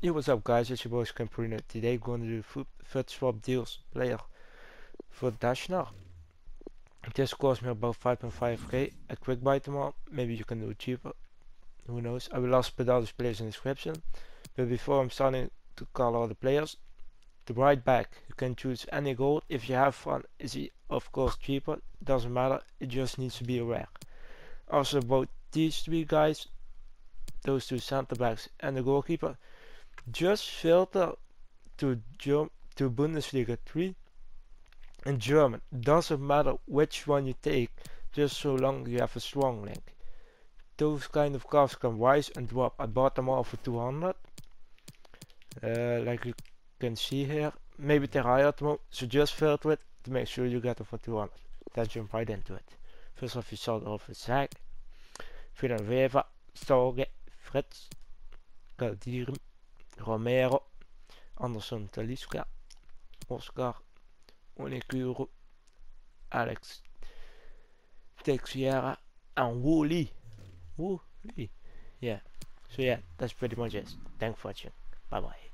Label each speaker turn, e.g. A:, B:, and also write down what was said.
A: Hey, what's up guys, it's your boy Camperino. Today going to do FUT swap deals player for Daschner. This cost me about 5.5k. A quick buy tomorrow, maybe you can do it cheaper, who knows. I will also put all these players in the description. But before I'm starting to call all the players, the right back, you can choose any gold. If you have fun, is he of course cheaper, doesn't matter, it just needs to be a rare. Also about these three guys, those two center backs and the goalkeeper, just filter to Bundesliga 3 in German. Doesn't matter which one you take, just so long you have a strong link. Those kind of cards can rise and drop. I bought them all for 200, like you can see here. Maybe they're higher at the moment, so just filter it to make sure you get them for 200. Then jump right into it. First off, you start off with Zach, Villanueva, Sorge, Fritz, Kaldirim, Romero, Anderson, Talisca, Óscar, Onyekuru, Alex, Teixeira, and Wu. Yeah. So yeah, that's pretty much it. Thanks for watching. Bye bye.